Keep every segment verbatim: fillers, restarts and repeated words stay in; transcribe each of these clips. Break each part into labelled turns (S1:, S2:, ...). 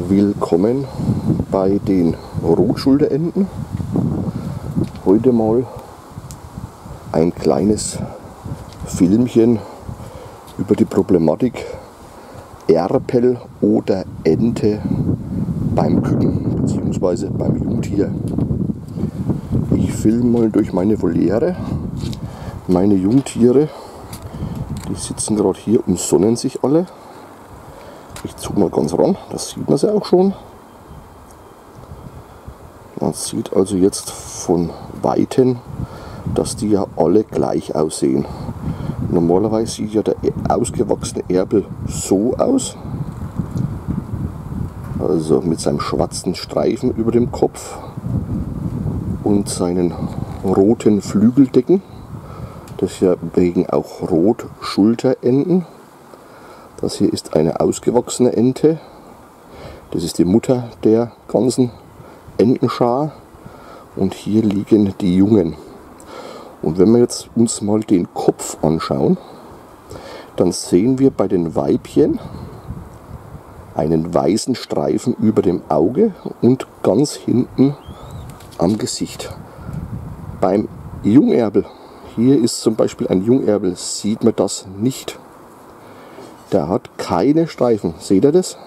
S1: Willkommen bei den Rotschulterenten. Heute mal ein kleines Filmchen über die Problematik Erpel oder Ente beim Küken bzw. beim Jungtier. Ich filme mal durch meine Voliere. Meine Jungtiere, die sitzen gerade hier und sonnen sich alle. Ich zoome mal ganz ran, das sieht man ja auch schon. Man sieht also jetzt von Weitem, dass die ja alle gleich aussehen. Normalerweise sieht ja der ausgewachsene Erpel so aus. Also mit seinem schwarzen Streifen über dem Kopf und seinen roten Flügeldecken. Deswegen auch Rotschulterenten. Das hier ist eine ausgewachsene Ente. Das ist die Mutter der ganzen Entenschar. Und hier liegen die Jungen. Und wenn wir jetzt uns mal den Kopf anschauen, dann sehen wir bei den Weibchen einen weißen Streifen über dem Auge und ganz hinten am Gesicht. Beim Jungerpel, hier ist zum Beispiel ein Jungerpel, sieht man das nicht. Der hat keine Streifen, seht ihr das?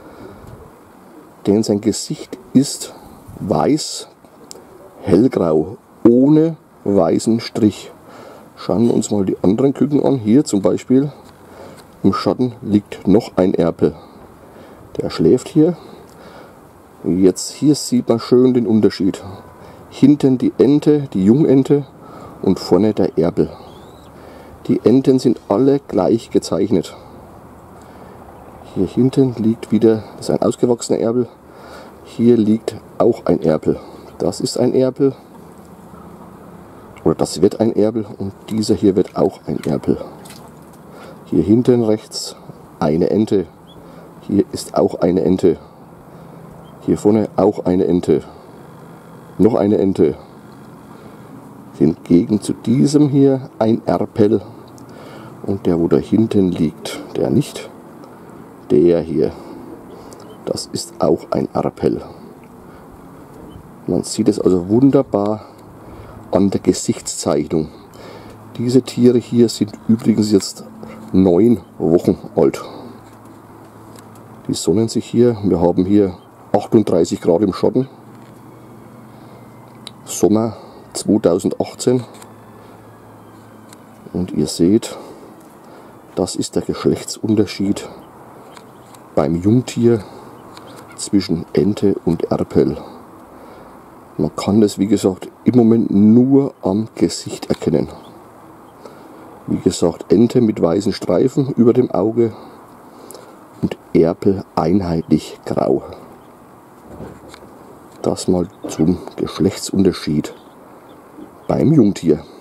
S1: Denn sein Gesicht ist weiß, hellgrau, ohne weißen Strich. Schauen wir uns mal die anderen Küken an. Hier zum Beispiel im Schatten liegt noch ein Erpel. Der schläft hier. Jetzt hier sieht man schön den Unterschied. Hinten die Ente, die Jungente und vorne der Erpel. Die Enten sind alle gleich gezeichnet. Hier hinten liegt wieder, das ist ein ausgewachsener Erpel. Hier liegt auch ein Erpel. Das ist ein Erpel. Oder das wird ein Erpel und dieser hier wird auch ein Erpel. Hier hinten rechts eine Ente. Hier ist auch eine Ente. Hier vorne auch eine Ente. Noch eine Ente. Hingegen zu diesem hier ein Erpel. Und der, wo da hinten liegt, der nicht. Der hier, das ist auch ein Erpel. Man sieht es also wunderbar an der Gesichtszeichnung. Diese Tiere hier sind übrigens jetzt neun Wochen alt. Die sonnen sich hier. Wir haben hier achtunddreißig Grad im Schatten. Sommer zweitausendachtzehn. Und ihr seht, das ist der Geschlechtsunterschied beim Jungtier zwischen Ente und Erpel. Man kann das, wie gesagt, im Moment nur am Gesicht erkennen. Wie gesagt, Ente mit weißen Streifen über dem Auge und Erpel einheitlich grau. Das mal zum Geschlechtsunterschied beim Jungtier.